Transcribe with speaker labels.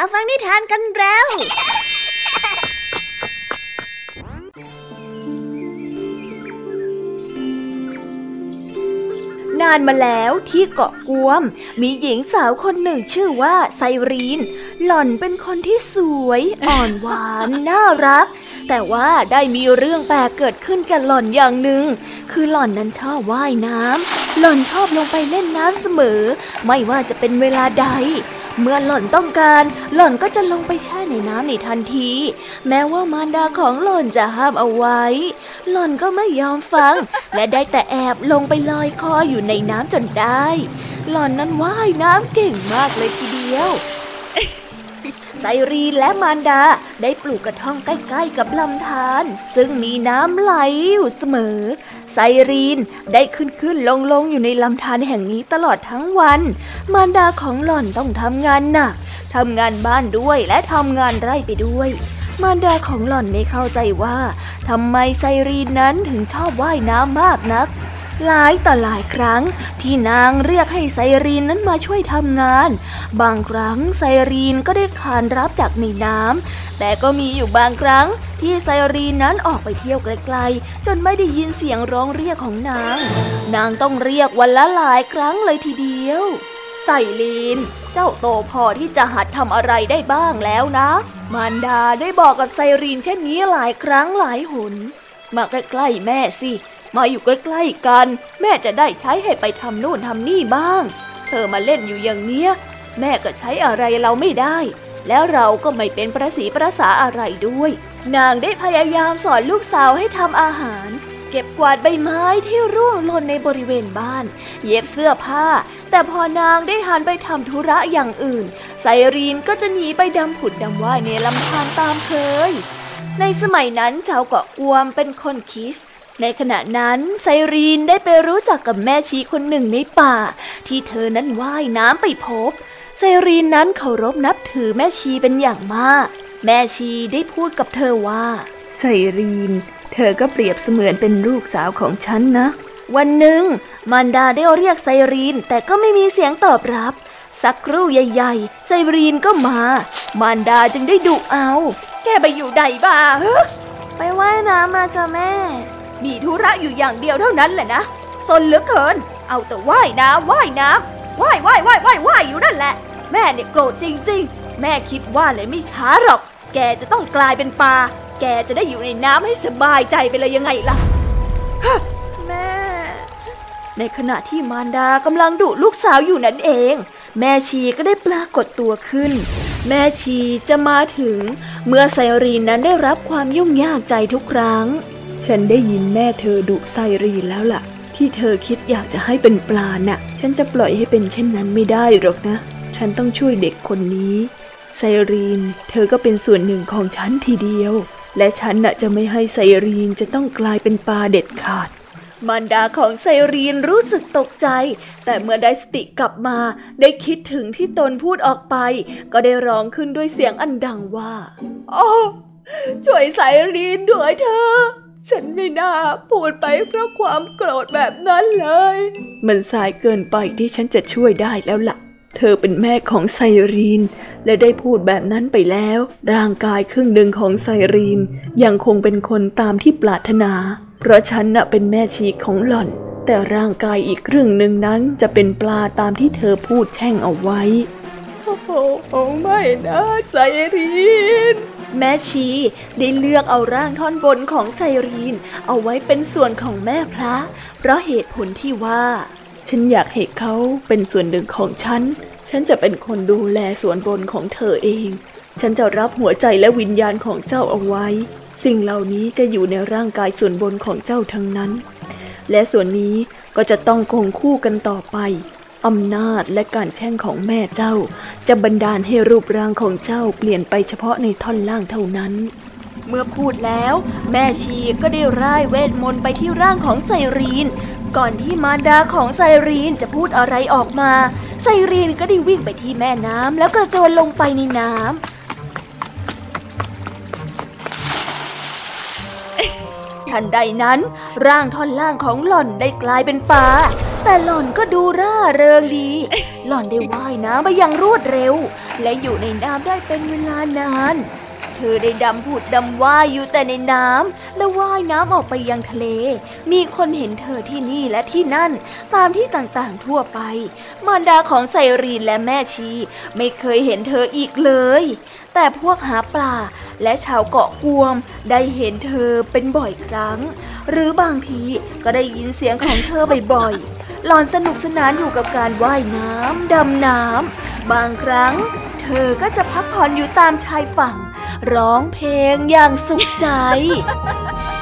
Speaker 1: ฟังนิทานกันแล้วนานมาแล้วที่เกาะกวมมีหญิงสาวคนหนึ่งชื่อว่าไซรีนหล่อนเป็นคนที่สวยอ่อนหวานน่ารักแต่ว่าได้มีเรื่องแปลกเกิดขึ้นกับหล่อนอย่างหนึ่งคือหล่อนนั้นชอบว่ายน้ำหล่อนชอบลงไปเล่นน้ำเสมอไม่ว่าจะเป็นเวลาใดเมื่อหล่อนต้องการหล่อนก็จะลงไปแช่ในน้ำในทันทีแม้ว่ามารดาของหล่อนจะห้ามเอาไว้หล่อนก็ไม่ยอมฟังและได้แต่แอบลงไปลอยคออยู่ในน้ำจนได้หล่อนนั้นว่ายน้ำเก่งมากเลยทีเดียวไซรีนและมารดาได้ปลูกกระท่อมใกล้ๆกับลำธารซึ่งมีน้ำไหลอยู่เสมอไซรีนได้ขึ้นลงอยู่ในลำธารแห่งนี้ตลอดทั้งวันมารดาของหล่อนต้องทำงานหนักทำงานบ้านด้วยและทำงานไร่ไปด้วยมารดาของหล่อนไม่เข้าใจว่าทำไมไซรีนนั้นถึงชอบว่ายน้ำมากนักหลายต่อหลายครั้งที่นางเรียกให้ไซรีนนั้นมาช่วยทำงานบางครั้งไซรีนก็ได้ขานรับจากในน้ำแต่ก็มีอยู่บางครั้งที่ไซรีนนั้นออกไปเที่ยวไกลๆจนไม่ได้ยินเสียงร้องเรียกของนางต้องเรียกวันละหลายครั้งเลยทีเดียวไซรีนเจ้าโตพอที่จะหัดทำอะไรได้บ้างแล้วนะมารดาได้บอกกับไซรีนเช่นนี้หลายครั้งหลายหนมาใกล้ๆแม่สิมาอยู่ใกล้ๆกันแม่จะได้ใช้ให้ไปทำนู่นทำนี่บ้างเธอมาเล่นอยู่อย่างเนี้ยแม่ก็ใช้อะไรเราไม่ได้แล้วเราก็ไม่เป็นประสีประสาอะไรด้วยนางได้พยายามสอนลูกสาวให้ทำอาหารเก็บกวาดใบไม้ที่ร่วงหล่นในบริเวณบ้านเย็บเสื้อผ้าแต่พอนางได้หันไปทำธุระอย่างอื่นไซรีนก็จะหนีไปดำผุดดำว่ายในลำธารตามเคยในสมัยนั้นชาวเกาะกวมเป็นคนคิสในขณะนั้นไซรีนได้ไปรู้จักกับแม่ชีคนหนึ่งในป่าที่เธอนั้นว่ายน้ำไปพบไซรีนนั้นเคารพนับถือแม่ชีเป็นอย่างมากแม่ชีได้พูดกับเธอว่าไซรีนเธอก็เปรียบเสมือนเป็นลูกสาวของฉันนะวันหนึ่งมารดาได้เรียกไซรีนแต่ก็ไม่มีเสียงตอบรับสักครู่ใหญ่ๆไซรีนก็มามารดาจึงได้ดุเอาแกไปอยู่ใดบ้าเฮ้ไปว่ายน้ำมาจ้ะแม่มีธุระอยู่อย่างเดียวเท่านั้นแหละนะซนเหลือเกินเอาแต่ว่ายน้ำว่ายอยู่นั่นแหละแม่เนี่ยโกรธจริงๆแม่คิดว่าเลยไม่ช้าหรอกแกจะต้องกลายเป็นปลาแกจะได้อยู่ในน้ำให้สบายใจไปเลยยังไงล่ะแม่ในขณะที่มารดากำลังดุลูกสาวอยู่นั่นเองแม่ชีก็ได้ปรากฏตัวขึ้นแม่ชีจะมาถึงเมื่อไซรีนนั้นได้รับความยุ่งยากใจทุกครั้งฉันได้ยินแม่เธอดุไซรีนแล้วล่ะที่เธอคิดอยากจะให้เป็นปลาน่ะฉันจะปล่อยให้เป็นเช่นนั้นไม่ได้หรอกนะฉันต้องช่วยเด็กคนนี้ไซรีนเธอก็เป็นส่วนหนึ่งของฉันทีเดียวและฉันน่ะจะไม่ให้ไซรีนจะต้องกลายเป็นปลาเด็ดขาดมารดาของไซรีนรู้สึกตกใจแต่เมื่อได้สติกลับมาได้คิดถึงที่ตนพูดออกไปก็ได้ร้องขึ้นด้วยเสียงอันดังว่าโอ้ช่วยไซรีนด้วยเถอะฉันไม่น่าพูดไปเพราะความโกรธแบบนั้นเลยมันสายเกินไปที่ฉันจะช่วยได้แล้วล่ะเธอเป็นแม่ของไซรีนและได้พูดแบบนั้นไปแล้วร่างกายครึ่งหนึ่งของไซรีนยังคงเป็นคนตามที่ปรารถนาเพราะฉันน่ะเป็นแม่ชีของหล่อนแต่ร่างกายอีกครึ่งหนึ่งนั้นจะเป็นปลาตามที่เธอพูดแช่งเอาไว้โอ้โหไม่นะไซรีนแม่ชีได้เลือกเอาร่างท่อนบนของไซรีนเอาไว้เป็นส่วนของแม่พระเพราะเหตุผลที่ว่าฉันอยากให้เขาเป็นส่วนหนึ่งของฉันจะเป็นคนดูแลส่วนบนของเธอเองฉันจะรับหัวใจและวิญญาณของเจ้าเอาไว้สิ่งเหล่านี้จะอยู่ในร่างกายส่วนบนของเจ้าทั้งนั้นและส่วนนี้ก็จะต้องคงคู่กันต่อไปอำนาจและการแช่งของแม่เจ้าจะบันดาลให้รูปร่างของเจ้าเปลี่ยนไปเฉพาะในท่อนล่างเท่านั้นเมื่อพูดแล้วแม่ชีก็ได้ร่ายเวทมนต์ไปที่ร่างของไซรีนก่อนที่มารดาของไซรีนจะพูดอะไรออกมาไซรีนก็ได้วิ่งไปที่แม่น้ำแล้วกระโจนลงไปในน้ำทันใดนั้นร่างท่อนล่างของหล่อนได้กลายเป็นปลาแต่หล่อนก็ดูร่าเริงดีหล่อนได้ว่ายน้ำไปอย่างรวดเร็วและอยู่ในน้ำได้เป็นเวลานานเธอได้ดำผุดดำว่ายอยู่แต่ในน้ำและว่ายน้ำออกไปยังทะเลมีคนเห็นเธอที่นี่และที่นั่นตามที่ต่างๆทั่วไปมารดาของไซรีนและแม่ชีไม่เคยเห็นเธออีกเลยแต่พวกหาปลาและชาวเกาะกวมได้เห็นเธอเป็นบ่อยครั้งหรือบางทีก็ได้ยินเสียงของเธอบ่อยๆหล่อนสนุกสนานอยู่กับการว่ายน้ำดำน้ำบางครั้งเธอก็จะพักผ่อนอยู่ตามชายฝั่งร้องเพลงอย่างสุขใจ